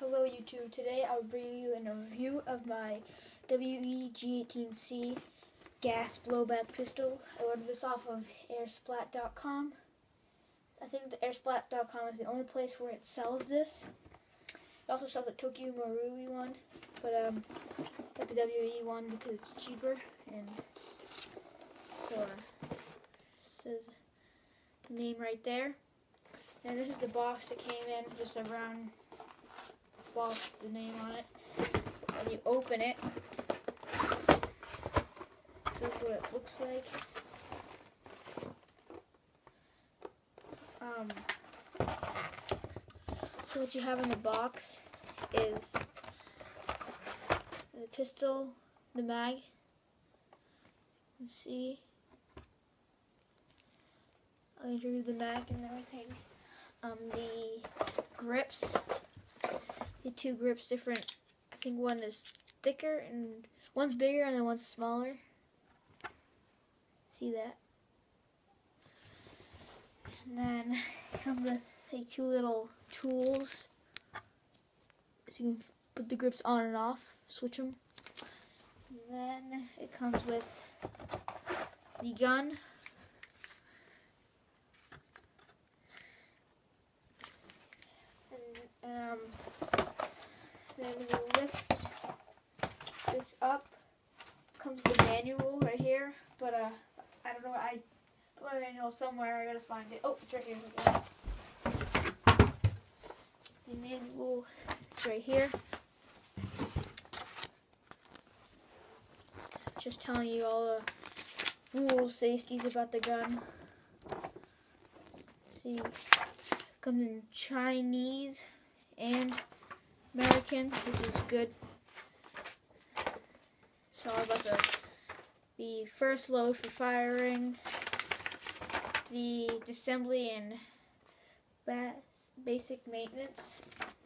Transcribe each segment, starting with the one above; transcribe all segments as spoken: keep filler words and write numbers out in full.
Hello YouTube, today I'll bring you a review of my W E G eighteen c gas blowback pistol. I ordered this off of air splat dot com. I think the air splat dot com is the only place where it sells this. It also sells a Tokyo Marui one, but um, I got the W E one because it's cheaper, and so uh, says the name right there. And this is the box that came in, just a round box with the name on it. And you open it. So that's what it looks like. Um, so what you have in the box is the pistol, the mag. You see, I'll do the mag and everything. Um, the grips, the two grips different. I think one is thicker and one's bigger and then one's smaller. See that? And then it comes with like two little tools, so you can put the grips on and off, switch them. And then it comes with the gun. Um, then when you lift this up, comes the manual right here. But uh, I don't know. I put my manual somewhere. I gotta find it. Oh, it's right here. The manual is right here. Just telling you all the rules, safeties about the gun. See, comes in Chinese and American, which is good. So about the the first load for firing, the assembly and bas basic maintenance,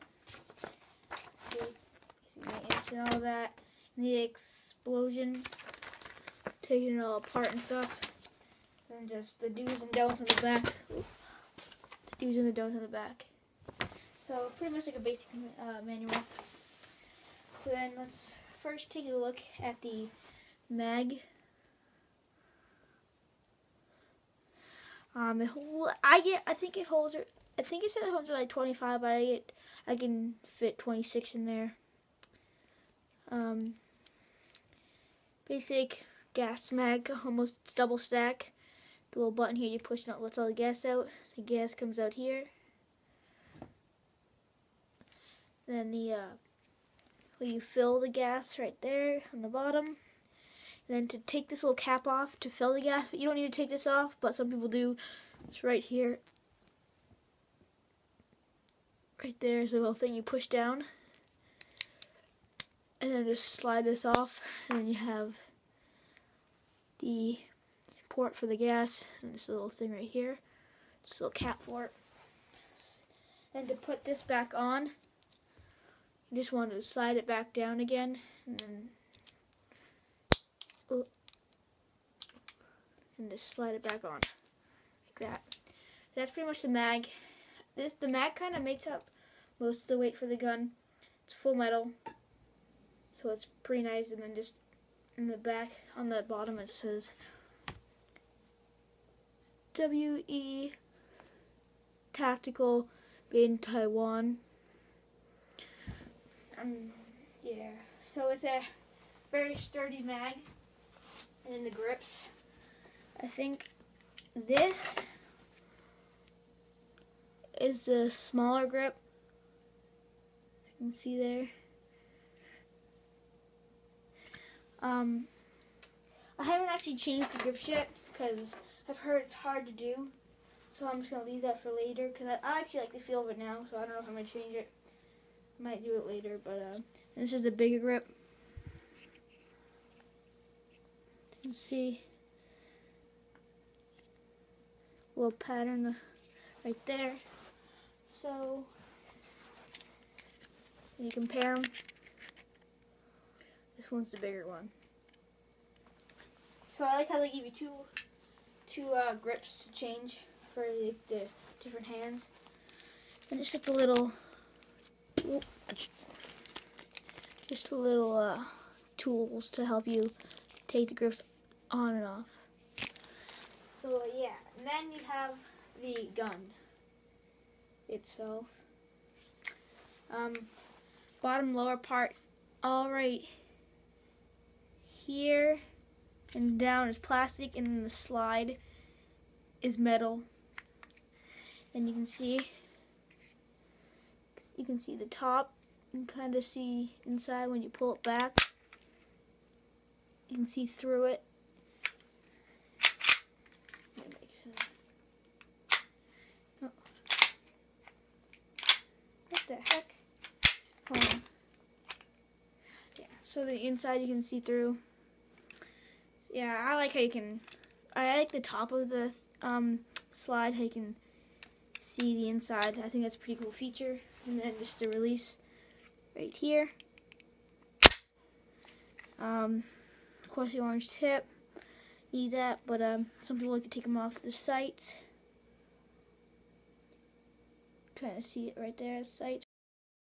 see, basic maintenance and all that, and the explosion, taking it all apart and stuff, and just the do's and don'ts on the back. Ooh. The do's and the don'ts on the back. So pretty much like a basic uh, manual. So then let's first take a look at the mag. Um, it, I get. I think it holds. I think it said it holds like twenty-five, but I get. I can fit twenty-six in there. Um, basic gas mag, almost double stack. The little button here you push and it lets all the gas out. The gas comes out here. Then the uh, where you fill the gas right there on the bottom. And then to take this little cap off to fill the gas, you don't need to take this off, but some people do. It's right here. Right there is a little thing you push down. And then just slide this off, and then you have the port for the gas, and this little thing right here. Just a little cap for it. And to put this back on, you just want to slide it back down again, and then oh, and just slide it back on like that. That's pretty much the mag. This the mag kind of makes up most of the weight for the gun. It's full metal, so it's pretty nice. And then just in the back on the bottom it says W E Tactical, made in Taiwan. Um, yeah, so it's a very sturdy mag, and then the grips. I think this is a smaller grip. You can see there. Um, I haven't actually changed the grips yet because I've heard it's hard to do. So I'm just gonna leave that for later because I, I actually like the feel of it now. So I don't know if I'm gonna change it. Might do it later, but uh, this is the bigger grip. You can see a little pattern right there. So you compare them. This one's the bigger one. So I like how they give you two two uh, grips to change for the, the different hands. And just like a little, whoop, just little uh, tools to help you take the grips on and off. So yeah, and then you have the gun itself. Um, bottom lower part, all right here and down is plastic, and then the slide is metal. And you can see, you can see the top. You can kind of see inside when you pull it back. You can see through it. Oh. What the heck? Hold on. Yeah, so the inside you can see through. Yeah, I like how you can, I like the top of the um, slide, how you can see the inside. I think that's a pretty cool feature. And then just the release right here. Um, of course the orange tip, need that, but um, some people like to take them off the sights. Trying to see it right there, sights